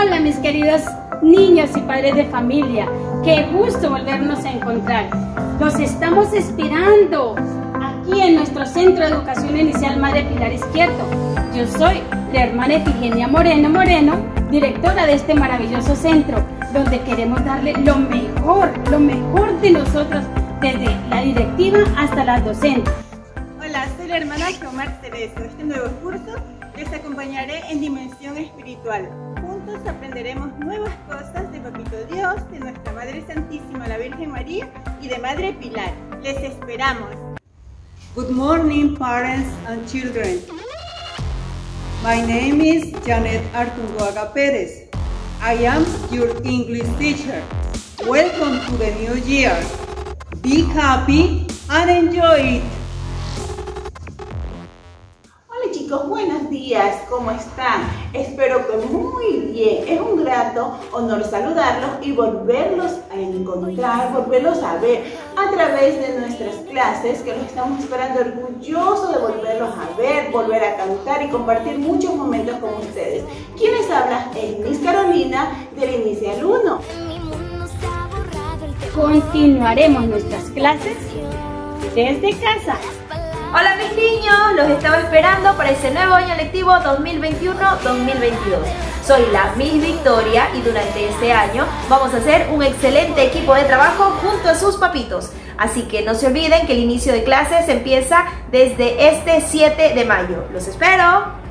Hola mis queridos niños y padres de familia, qué gusto volvernos a encontrar. Los estamos esperando aquí en nuestro Centro de Educación Inicial Madre Pilar Izquierdo. Yo soy la hermana Efigenia Moreno, directora de este maravilloso centro, donde queremos darle lo mejor de nosotros, desde la directiva hasta las docentes. Hola, soy la hermana Xiomar Cerezo. Este nuevo curso les acompañaré en dimensión espiritual. Juntos aprenderemos nuevas cosas de Papito Dios, de nuestra Madre Santísima, la Virgen María, y de Madre Pilar. Les esperamos. Good morning, parents and children. My name is Janet Artunduaga Perez. I am your English teacher. Welcome to the new year. Be happy and enjoy it. Hola chicos, buenos días, ¿cómo están? Espero que muy bien. Es un grato honor saludarlos y volverlos a encontrar, volverlos a ver a través de nuestras clases, que los estamos esperando orgullosos de volverlos a ver, volver a cantar y compartir muchos momentos con ustedes. ¿Quién les habla? Es Miss Carolina del Inicial 1. Continuaremos nuestras clases desde casa. Hola mis niños, los estaba esperando para ese nuevo año lectivo 2021-2022. Soy la Miss Victoria y durante este año vamos a hacer un excelente equipo de trabajo junto a sus papitos. Así que no se olviden que el inicio de clases empieza desde este 7 de mayo. ¡Los espero!